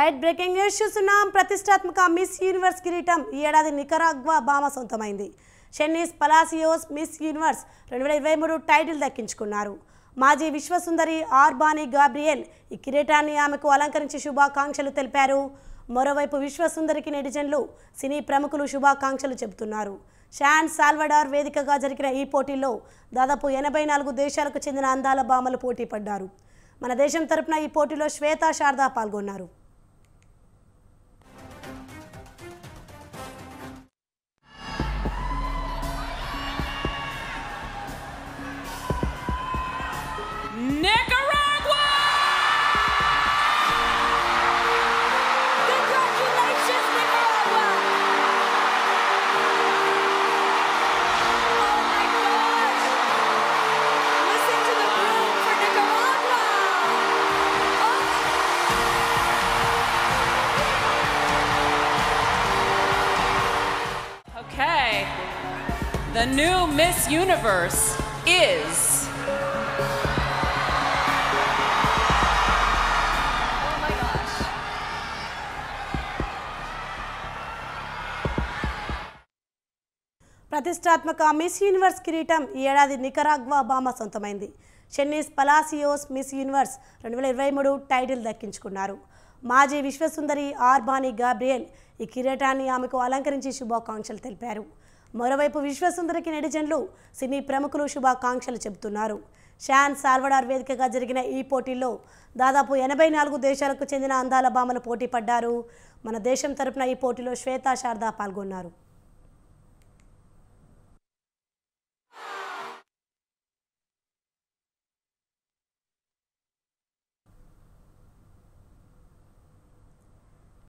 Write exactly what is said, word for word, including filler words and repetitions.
Right breaking news చూస్తున్నాం. ప్రతిష్టాత్మక miss universe కిరీటం ఈ ఏడాది నికరాగ్వా బామ సొంతమైంది. షెన్నీస్ పలాసియోస్ మిస్ యూనివర్స్ రెండు వేల ఇరవై మూడు టైటిల్ దక్కించుకున్నారు. మాజీ విశ్వసుందరి ఆర్బానీ గాబ్రియెల్ ఈ కిరీటాన్ని ఆమెకు అలంకరించి శుభాకాంక్షలు తెలిపారు. మరోవైపు విశ్వసుందరికి నెటిజన్లు, సినీ ప్రముఖులు శుభాకాంక్షలు చెబుతున్నారు. శాన్ సాల్వడార్ వేదికగా జరిగిన ఈ పోటీల్లో దాదాపు ఎనభై నాలుగు దేశాలకు చెందిన అందాల భామలు పోటీ పడ్డారు. మన దేశం తరపున ఈ పోటీలో శ్వేత శారద పాల్గొన్నారు. Nicaragua! Congratulations, Nicaragua! Oh my gosh! Listen to the room for Nicaragua! Oh. Okay, the new Miss Universe is ప్రతిష్టాత్మక మిస్ యూనివర్స్ కిరీటం ఈ ఏడాది నికరాగ్వా బామ సొంతమైంది. షెన్నీస్ పలాసియోస్ మిస్ యూనివర్స్ రెండు వేల ఇరవై మూడు టైటిల్ దక్కించుకున్నారు. మాజీ విశ్వసుందరి ఆర్బానీ గాబ్రియెల్ ఈ కిరీటాన్ని ఆమెకు అలంకరించి శుభాకాంక్షలు తెలిపారు. మరోవైపు విశ్వసుందరికి నెటిజన్లు, సినీ ప్రముఖులు శుభాకాంక్షలు చెబుతున్నారు. శాన్ సాల్వడార్ వేదికగా జరిగిన ఈ పోటీల్లో దాదాపు ఎనభై నాలుగు దేశాలకు చెందిన అందాల భామలు పోటీ పడ్డారు. మన దేశం తరపున ఈ పోటీలో శ్వేత శారద పాల్గొన్నారు.